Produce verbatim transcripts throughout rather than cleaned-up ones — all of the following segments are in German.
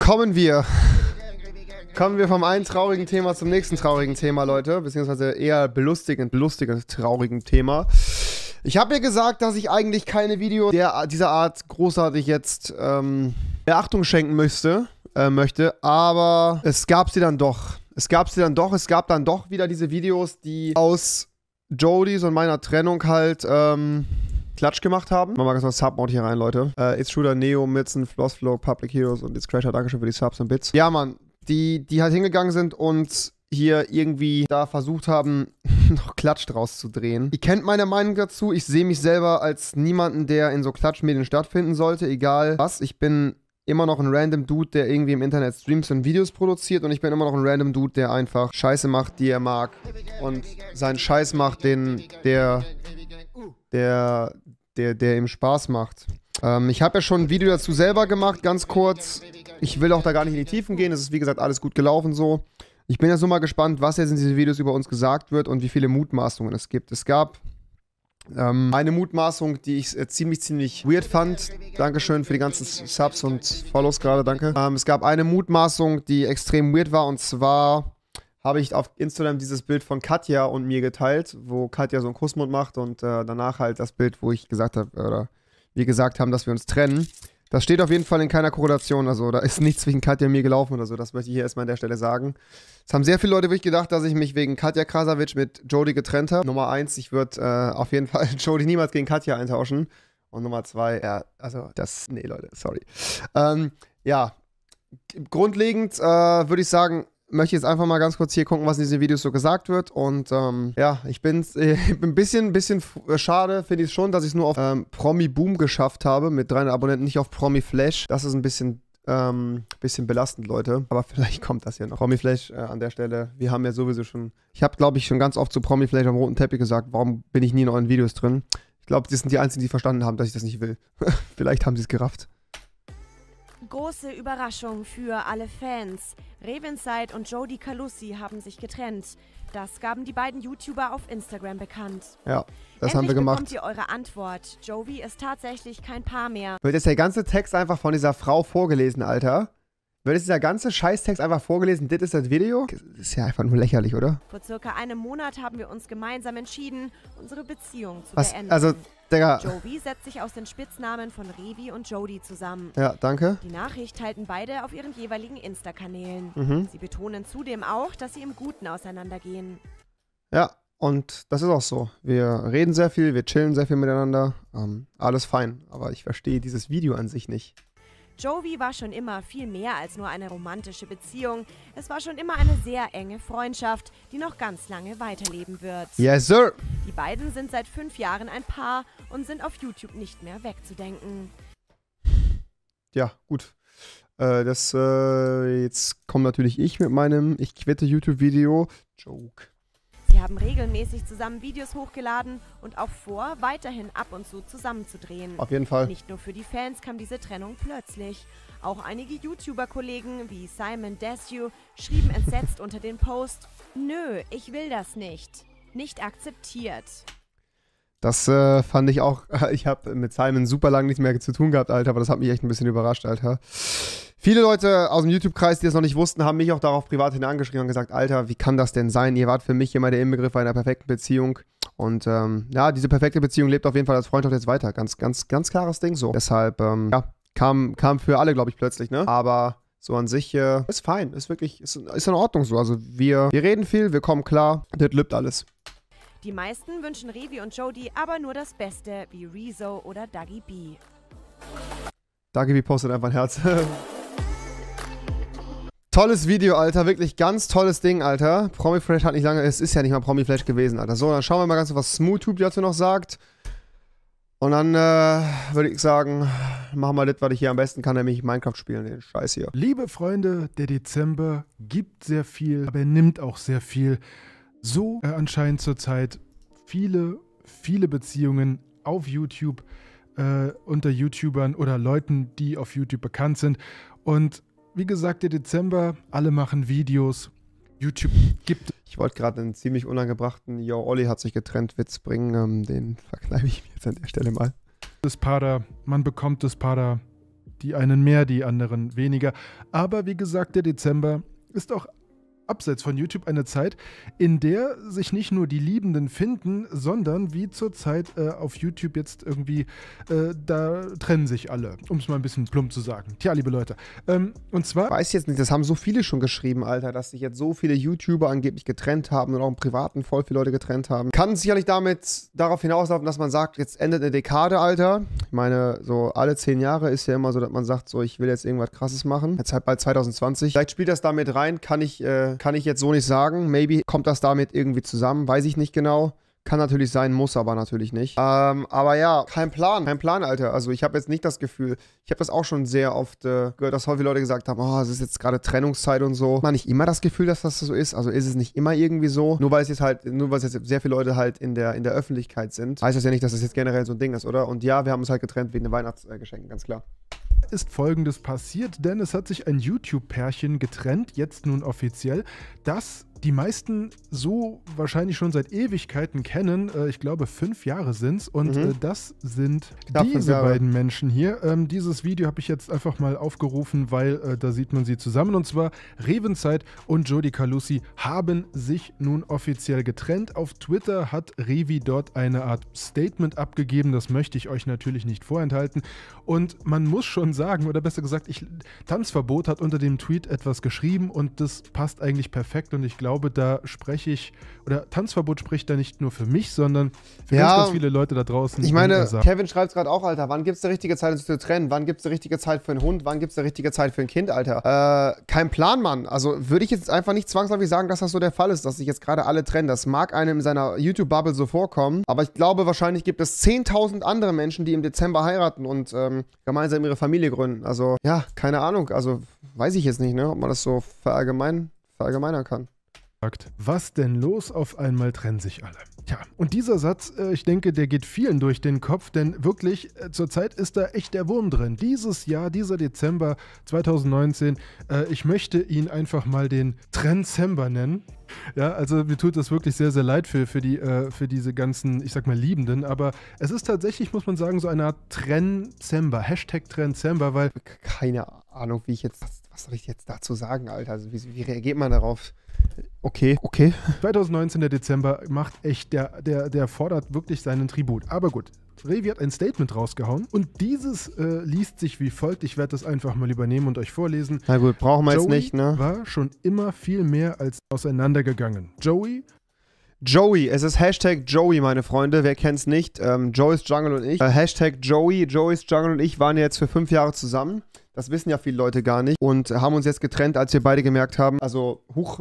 Kommen wir. Kommen wir vom einen traurigen Thema zum nächsten traurigen Thema, Leute. Beziehungsweise eher belustigend, belustigend traurigen Thema. Ich habe mir gesagt, dass ich eigentlich keine Videos der, dieser Art großartig jetzt ähm, Beachtung schenken müsste, äh, möchte. Aber es gab sie dann doch. Es gab sie dann doch. Es gab dann doch wieder diese Videos, die aus Jodys und meiner Trennung halt ähm, Klatsch gemacht haben. Machen wir mal ganz mal Sub-Mode hier rein, Leute. Äh, It's Shooter, Neo, Mitzen, Flossflow, Public Heroes und It's Crasher. Dankeschön für die Subs und Bits. Ja, Mann. Die, die halt hingegangen sind und hier irgendwie da versucht haben, noch Klatsch draus zu drehen. Ihr kennt meine Meinung dazu. Ich sehe mich selber als niemanden, der in so Klatschmedien stattfinden sollte. Egal was. Ich bin immer noch ein random Dude, der irgendwie im Internet Streams und Videos produziert. Und ich bin immer noch ein random Dude, der einfach Scheiße macht, die er mag. Und seinen Scheiß macht, den der, der, der, der ihm Spaß macht. Ähm, ich habe ja schon ein Video dazu selber gemacht, ganz kurz. Ich will auch da gar nicht in die Tiefen gehen. Es ist, wie gesagt, alles gut gelaufen so. Ich bin ja so mal gespannt, was jetzt in diesen Videos über uns gesagt wird und wie viele Mutmaßungen es gibt. Es gab ähm, eine Mutmaßung, die ich äh, ziemlich, ziemlich weird fand. Dankeschön für die ganzen Subs und Follows gerade, danke. Ähm, es gab eine Mutmaßung, die extrem weird war, und zwar habe ich auf Instagram dieses Bild von Katja und mir geteilt, wo Katja so einen Kussmund macht und äh, danach halt das Bild, wo ich gesagt habe, oder wir gesagt haben, dass wir uns trennen. Das steht auf jeden Fall in keiner Korrelation, also da ist nichts zwischen Katja und mir gelaufen oder so, das möchte ich hier erstmal an der Stelle sagen. Es haben sehr viele Leute wirklich gedacht, dass ich mich wegen Katja Krasavic mit Jody getrennt habe. Nummer eins, ich würde äh, auf jeden Fall Jody niemals gegen Katja eintauschen. Und Nummer zwei, ja, also das, nee Leute, sorry. Ähm, ja, grundlegend äh, würde ich sagen, möchte ich jetzt einfach mal ganz kurz hier gucken, was in diesen Videos so gesagt wird. Und ähm, ja, ich bin äh, ein bisschen, bisschen schade, finde ich es schon, dass ich es nur auf ähm, Promi Boom geschafft habe, mit dreihundert Abonnenten, nicht auf Promi Flash. Das ist ein bisschen, ähm, bisschen belastend, Leute. Aber vielleicht kommt das ja noch. Promi Flash äh, an der Stelle, wir haben ja sowieso schon, ich habe, glaube ich, schon ganz oft zu Promi Flash am roten Teppich gesagt, warum bin ich nie in euren Videos drin? Ich glaube, das sind die Einzigen, die verstanden haben, dass ich das nicht will. Vielleicht haben sie es gerafft. Große Überraschung für alle Fans. Ravenside und Jody Calussi haben sich getrennt. Das gaben die beiden YouTuber auf Instagram bekannt. Ja, das Endlich haben wir gemacht. bekommt ihr eure Antwort. Joey ist tatsächlich kein Paar mehr. Wird jetzt der ganze Text einfach von dieser Frau vorgelesen, Alter? Wird jetzt dieser ganze Scheißtext einfach vorgelesen? Das ist das Video? Das ist ja einfach nur lächerlich, oder? Vor circa einem Monat haben wir uns gemeinsam entschieden, unsere Beziehung zu Was? beenden. Also, Digga. Joey setzt sich aus den Spitznamen von Revi und Jody zusammen. Ja, danke. Die Nachricht teilten beide auf ihren jeweiligen Insta-Kanälen. Mhm. Sie betonen zudem auch, dass sie im Guten auseinandergehen. Ja, und das ist auch so. Wir reden sehr viel, wir chillen sehr viel miteinander. Ähm, alles fein, aber ich verstehe dieses Video an sich nicht. Joey war schon immer viel mehr als nur eine romantische Beziehung. Es war schon immer eine sehr enge Freundschaft, die noch ganz lange weiterleben wird. Yes, sir! Die beiden sind seit fünf Jahren ein Paar und sind auf YouTube nicht mehr wegzudenken. Ja, gut. Äh, das, äh, jetzt kommt natürlich ich mit meinem Ich quitte YouTube-Video. Joke. Sie haben regelmäßig zusammen Videos hochgeladen und auch vor, weiterhin ab und zu zusammenzudrehen. Auf jeden Fall. Nicht nur für die Fans kam diese Trennung plötzlich. Auch einige YouTuber-Kollegen wie Simon Desue schrieben entsetzt unter den Post: Nö, ich will das nicht. Nicht akzeptiert. Das äh, fand ich auch, ich habe mit Simon super lange nichts mehr zu tun gehabt, Alter, aber das hat mich echt ein bisschen überrascht, Alter. Viele Leute aus dem YouTube-Kreis, die das noch nicht wussten, haben mich auch darauf privat hin angeschrieben und gesagt, Alter, wie kann das denn sein? Ihr wart für mich immer der Inbegriff einer perfekten Beziehung. Und ähm, ja, diese perfekte Beziehung lebt auf jeden Fall als Freundschaft jetzt weiter. Ganz, ganz, ganz klares Ding so. Deshalb, ähm, ja, kam, kam für alle, glaube ich, plötzlich, ne? Aber so an sich äh, ist fein, ist wirklich, ist, ist in Ordnung so. Also wir, wir reden viel, wir kommen klar, das lübt alles. Die meisten wünschen Revi und Jody aber nur das Beste, wie Rezo oder Dougie B. Dougie B postet einfach ein Herz. Tolles Video, Alter. Wirklich ganz tolles Ding, Alter. Promi Flash hat nicht lange... Es ist ja nicht mal Promi Flash gewesen, Alter. So, dann schauen wir mal ganz, was SmoothTube dazu noch sagt. Und dann äh, würde ich sagen, machen wir das, was ich hier am besten kann, nämlich Minecraft spielen. Den Scheiß hier. Liebe Freunde, der Dezember gibt sehr viel, aber er nimmt auch sehr viel. So äh, anscheinend zurzeit viele, viele Beziehungen auf YouTube äh, unter YouTubern oder Leuten, die auf YouTube bekannt sind. Und wie gesagt, der Dezember, alle machen Videos. YouTube gibt... Ich wollte gerade einen ziemlich unangebrachten Yo, Olli hat sich getrennt Witz bringen. Ähm, den verkneife ich mir jetzt an der Stelle mal. Das Pada, man bekommt das Pada die einen mehr, die anderen weniger. Aber wie gesagt, der Dezember ist auch abseits von YouTube eine Zeit, in der sich nicht nur die Liebenden finden, sondern wie zurzeit äh, auf YouTube jetzt irgendwie, äh, da trennen sich alle, um es mal ein bisschen plump zu sagen. Tja, liebe Leute. Ähm, und zwar... Ich weiß jetzt nicht, das haben so viele schon geschrieben, Alter, dass sich jetzt so viele YouTuber angeblich getrennt haben und auch im Privaten voll viele Leute getrennt haben. Kann sicherlich damit darauf hinauslaufen, dass man sagt, jetzt endet eine Dekade, Alter. Ich meine, so alle zehn Jahre ist ja immer so, dass man sagt, so, ich will jetzt irgendwas Krasses machen. Jetzt halt bald zwanzig zwanzig. Vielleicht spielt das damit rein, kann ich, äh, kann ich jetzt so nicht sagen. Maybe kommt das damit irgendwie zusammen, weiß ich nicht genau. Kann natürlich sein, muss aber natürlich nicht. Ähm, aber ja, kein Plan, kein Plan, Alter. Also ich habe jetzt nicht das Gefühl, ich habe das auch schon sehr oft äh, gehört, dass häufig Leute gesagt haben, oh, es ist jetzt gerade Trennungszeit und so. Man nicht immer das Gefühl, dass das so ist. Also ist es nicht immer irgendwie so. Nur weil es jetzt halt, nur weil es jetzt sehr viele Leute halt in der, in der Öffentlichkeit sind, heißt das ja nicht, dass das jetzt generell so ein Ding ist, oder? Und ja, wir haben uns halt getrennt wegen den Weihnachtsgeschenken, ganz klar. Ist Folgendes passiert, denn es hat sich ein YouTube-Pärchen getrennt, jetzt nun offiziell, das die meisten so wahrscheinlich schon seit Ewigkeiten kennen. Äh, ich glaube, fünf Jahre sind es. Und Mhm. äh, das sind Knapp fünf diese Jahre. beiden Menschen hier. Ähm, dieses Video habe ich jetzt einfach mal aufgerufen, weil äh, da sieht man sie zusammen. Und zwar Revenzeit und Jody Calussi haben sich nun offiziell getrennt. Auf Twitter hat Revi dort eine Art Statement abgegeben. Das möchte ich euch natürlich nicht vorenthalten. Und man muss schon sagen, oder besser gesagt, ich, Tanzverbot hat unter dem Tweet etwas geschrieben und das passt eigentlich perfekt. Und ich glaube, da spreche ich, oder Tanzverbot spricht da nicht nur für mich, sondern für Ja, ganz, ganz viele Leute da draußen. Ich in meine, der Sache. Kevin schreibt es gerade auch, Alter. Wann gibt es die richtige Zeit, uns zu trennen? Wann gibt es die richtige Zeit für einen Hund? Wann gibt es die richtige Zeit für ein Kind, Alter? Äh, kein Plan, Mann. Also würde ich jetzt einfach nicht zwangsläufig sagen, dass das so der Fall ist, dass sich jetzt gerade alle trennen. Das mag einem in seiner YouTube-Bubble so vorkommen, aber ich glaube, wahrscheinlich gibt es zehntausend andere Menschen, die im Dezember heiraten und ähm, gemeinsam ihre Familie gründen. Also, ja, keine Ahnung. Also, weiß ich jetzt nicht, ne, ob man das so verallgemein, verallgemeinern kann. Was denn los? Auf einmal trennen sich alle. Tja, und dieser Satz, äh, ich denke, der geht vielen durch den Kopf, denn wirklich, äh, zurzeit ist da echt der Wurm drin. Dieses Jahr, dieser Dezember zweitausendneunzehn, äh, ich möchte ihn einfach mal den Trendcember nennen. Ja, also mir tut das wirklich sehr, sehr leid für, für, die, äh, für diese ganzen, ich sag mal, Liebenden, aber es ist tatsächlich, muss man sagen, so eine Art Trendcember, Hashtag Trendcember, weil... Keine Ahnung, wie ich jetzt, was, was soll ich jetzt dazu sagen, Alter? Also, wie, wie reagiert man darauf? Okay, okay. zweitausendneunzehn, der Dezember, macht echt, der, der, der fordert wirklich seinen Tribut. Aber gut, Revi hat ein Statement rausgehauen und dieses äh, liest sich wie folgt. Ich werde das einfach mal übernehmen und euch vorlesen. Na gut, brauchen wir jetzt Joey nicht, ne? war schon immer viel mehr als auseinandergegangen. Joey, Joey, es ist Hashtag Joey, meine Freunde, wer kennt's nicht? Ähm, Joey's Jungle und ich. Äh, Hashtag Joey, Joey's Jungle und ich waren jetzt für fünf Jahre zusammen. Das wissen ja viele Leute gar nicht. Und haben uns jetzt getrennt, als wir beide gemerkt haben, also, huch,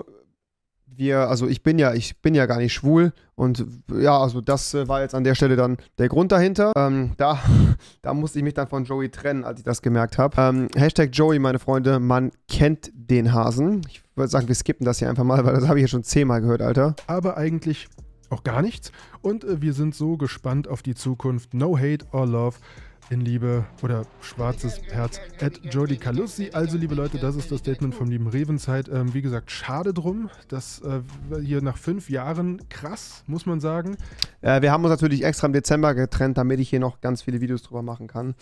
wir, also ich bin ja, ich bin ja gar nicht schwul. Und ja, also das äh, war jetzt an der Stelle dann der Grund dahinter. Ähm, da, da musste ich mich dann von Joey trennen, als ich das gemerkt habe. Ähm, Hashtag Joey, meine Freunde, man kennt den Hasen. Ich würde sagen, wir skippen das hier einfach mal, weil das habe ich ja schon zehnmal gehört, Alter. aber eigentlich auch gar nichts. Und äh, wir sind so gespannt auf die Zukunft. No hate or love. In Liebe oder schwarzes Herz at Jody Calussi. Also, liebe Leute, das ist das Statement vom lieben Revenzeit. Ähm, wie gesagt, schade drum, dass äh, hier nach fünf Jahren, krass, muss man sagen. Äh, wir haben uns natürlich extra im Dezember getrennt, damit ich hier noch ganz viele Videos drüber machen kann.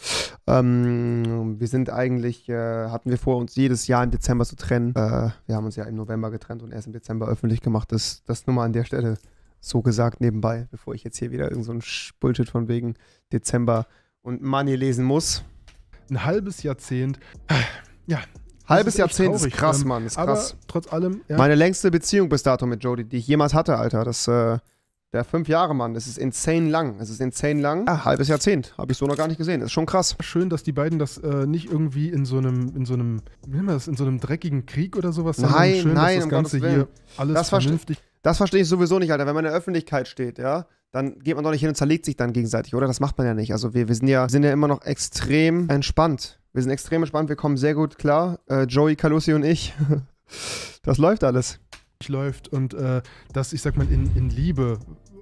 Ähm, wir sind eigentlich, äh, hatten wir vor, uns jedes Jahr im Dezember zu trennen. Äh, wir haben uns ja im November getrennt und erst im Dezember öffentlich gemacht. Das, das nur mal an der Stelle so gesagt nebenbei, bevor ich jetzt hier wieder irgend so ein Bullshit von wegen Dezember und Money lesen muss. Ein halbes Jahrzehnt. Ja. Halbes ist echt Jahrzehnt ist traurig, krass, ähm, Mann, ist aber krass. trotz allem, ja, Meine längste Beziehung bis dato mit Jody, die ich jemals hatte, Alter. Das, äh, der fünf Jahre, Mann. Das ist insane lang. Es ist insane lang. Ja, halbes Jahrzehnt. Habe ich so noch gar nicht gesehen. Das ist schon krass. schön, dass die beiden das äh, nicht irgendwie in so einem, in so einem, wie nennt man das, in so einem dreckigen Krieg oder sowas, sondern Nein, schön, nein, dass um das Ganze Gottes hier Willen. alles Das verste- vernünftig. Das verstehe ich sowieso nicht, Alter. Wenn man in der Öffentlichkeit steht, ja, dann geht man doch nicht hin und zerlegt sich dann gegenseitig, oder? Das macht man ja nicht. Also wir, wir sind ja, sind ja immer noch extrem entspannt. Wir sind extrem entspannt, wir kommen sehr gut klar. Äh, Joey, Calussi und ich. Das läuft alles. läuft und äh, das, ich sag mal, in, in Liebe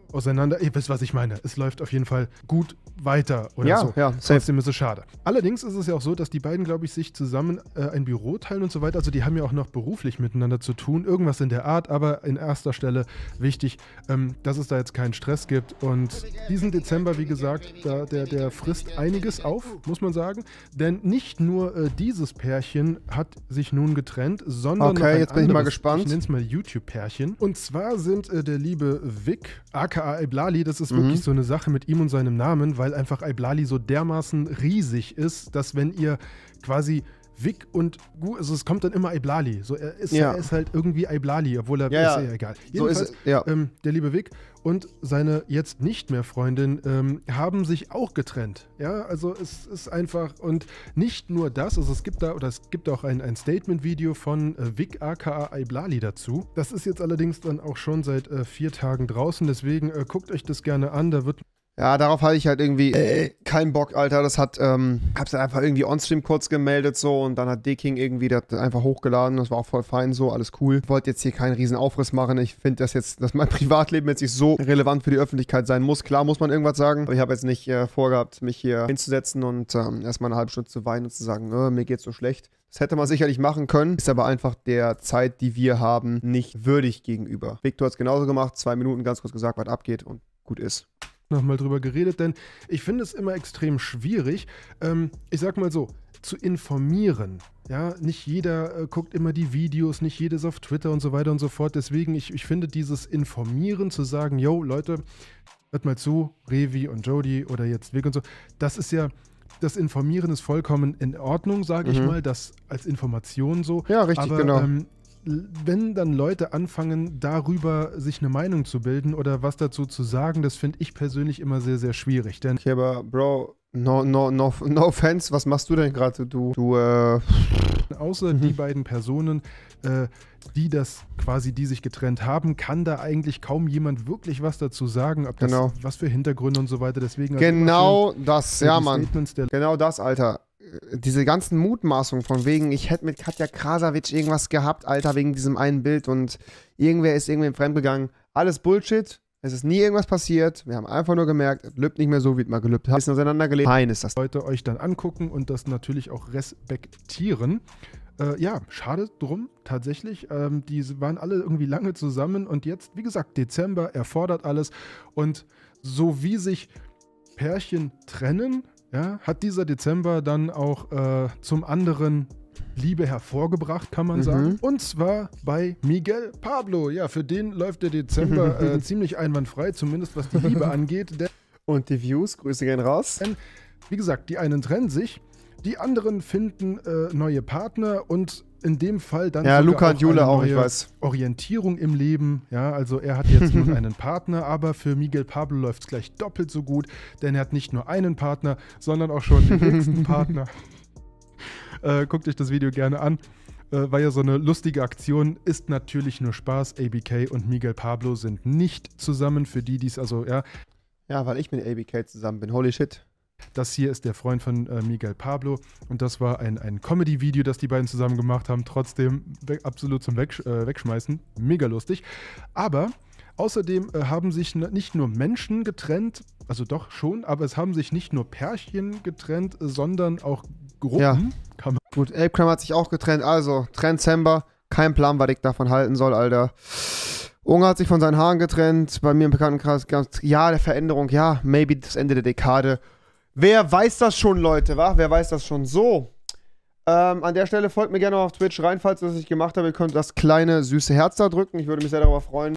auseinander. Ihr wisst, was ich meine. Es läuft auf jeden Fall gut weiter oder Ja, so. ja, safe. Trotzdem ist es schade. Allerdings ist es ja auch so, dass die beiden, glaube ich, sich zusammen äh, ein Büro teilen und so weiter. Also die haben ja auch noch beruflich miteinander zu tun. Irgendwas in der Art, aber in erster Stelle wichtig, ähm, dass es da jetzt keinen Stress gibt. Und diesen Dezember, wie gesagt, da, der, der frisst einiges auf, muss man sagen. Denn nicht nur äh, dieses Pärchen hat sich nun getrennt, sondern Okay, noch ein jetzt bin ich mal anderes, gespannt. Ich nenne es mal YouTube-Pärchen. Und zwar sind äh, der liebe Vic, aka Iblali, das ist Mhm. wirklich so eine Sache mit ihm und seinem Namen, weil einfach Iblali so dermaßen riesig ist, dass wenn ihr quasi Vic und Gu, also es kommt dann immer Iblali. So, er ist, Ja. er ist halt irgendwie Iblali, obwohl er Ja, ist ja. ja egal. So ist Jedenfalls, es, ja. ähm, der liebe Vic und seine jetzt nicht mehr Freundin ähm, haben sich auch getrennt. Ja, also es ist einfach, und nicht nur das, also es gibt da, oder es gibt auch ein, ein Statement-Video von äh, Vic aka Iblali dazu. Das ist jetzt allerdings dann auch schon seit äh, vier Tagen draußen, deswegen äh, guckt euch das gerne an, da wird Ja, darauf hatte ich halt irgendwie äh, keinen Bock, Alter. Das hat, ähm, hab's dann einfach irgendwie on-stream kurz gemeldet so und dann hat D-King irgendwie das einfach hochgeladen. Das war auch voll fein so, alles cool. Ich wollte jetzt hier keinen riesen Aufriss machen. Ich finde das jetzt, dass mein Privatleben jetzt nicht so relevant für die Öffentlichkeit sein muss. Klar muss man irgendwas sagen, aber ich habe jetzt nicht äh, vorgehabt, mich hier hinzusetzen und ähm, erstmal eine halbe Stunde zu weinen und zu sagen, äh, mir geht's so schlecht. Das hätte man sicherlich machen können, ist aber einfach der Zeit, die wir haben, nicht würdig gegenüber. Victor hat es genauso gemacht, zwei Minuten ganz kurz gesagt, was abgeht und gut ist. nochmal drüber geredet, denn ich finde es immer extrem schwierig, ähm, ich sag mal so, zu informieren. Ja, nicht jeder äh, guckt immer die Videos, nicht jedes auf Twitter und so weiter und so fort. Deswegen, ich, ich finde dieses Informieren, zu sagen, yo, Leute, hört mal zu, Revi und Jody oder jetzt Vic und so, das ist ja, das Informieren ist vollkommen in Ordnung, sage ich Mhm. mal, das als Information so. Ja, richtig, aber, genau. Ähm, wenn dann Leute anfangen, darüber sich eine Meinung zu bilden oder was dazu zu sagen, das finde ich persönlich immer sehr, sehr schwierig. Denn Okay, aber Bro, no, no, no, no offense, was machst du denn gerade? Du, du, äh, außer Mhm. die beiden Personen, äh, die das quasi, die sich getrennt haben, kann da eigentlich kaum jemand wirklich was dazu sagen, ob das, Genau. was für Hintergründe und so weiter. Deswegen also immer genau das, schön, äh, ja, die Mann. Statements der Genau das, Alter. Diese ganzen Mutmaßungen von wegen, ich hätte mit Katja Krasavic irgendwas gehabt, Alter, wegen diesem einen Bild und irgendwer ist irgendwem fremdgegangen. Alles Bullshit. Es ist nie irgendwas passiert. Wir haben einfach nur gemerkt, es lübt nicht mehr so, wie es mal gelübt hat. Bisschen auseinandergelebt. Fein ist das. Leute euch dann angucken und das natürlich auch respektieren. Äh, ja, schade drum, tatsächlich. Ähm, die waren alle irgendwie lange zusammen und jetzt, wie gesagt, Dezember erfordert alles. Und so wie sich Pärchen trennen, ja, hat dieser Dezember dann auch äh, zum anderen Liebe hervorgebracht, kann man Mhm. sagen. Und zwar bei Miguel Pablo. Ja, für den läuft der Dezember äh, ziemlich einwandfrei, zumindest was die Liebe angeht. Denn, Und die Views, Grüße gehen raus. wie gesagt, die einen trennen sich, die anderen finden äh, neue Partner und in dem Fall dann Ja, sogar Luca und Jule eine auch, ich neue weiß. Orientierung im Leben. Ja, also er hat jetzt nun einen Partner, aber für Miguel Pablo läuft es gleich doppelt so gut, denn er hat nicht nur einen Partner, sondern auch schon den nächsten Partner. Äh, guckt euch das Video gerne an. Äh, war ja so eine lustige Aktion, ist natürlich nur Spaß. A B K und Miguel Pablo sind nicht zusammen, für die, die es also, ja, Ja, weil ich mit A B K zusammen bin. Holy shit. das hier ist der Freund von äh, Miguel Pablo und das war ein, ein Comedy-Video, das die beiden zusammen gemacht haben. Trotzdem we- absolut zum Wegsch äh, Wegschmeißen. Mega lustig. Aber außerdem äh, haben sich n- nicht nur Menschen getrennt, also doch schon, aber es haben sich nicht nur Pärchen getrennt, sondern auch Gruppen. Ja. Kann man Gut, Apecram hat sich auch getrennt. Also, Trendsember. Kein Plan, was ich davon halten soll, Alter. Unge hat sich von seinen Haaren getrennt. Bei mir im Bekanntenkreis ganz, ja, der Veränderung, ja, maybe das Ende der Dekade. Wer weiß das schon, Leute, wa? Wer weiß das schon? So. Ähm, an der Stelle folgt mir gerne auf Twitch rein, falls ihr das nicht gemacht habt. Ihr könnt das kleine, süße Herz da drücken. Ich würde mich sehr darüber freuen.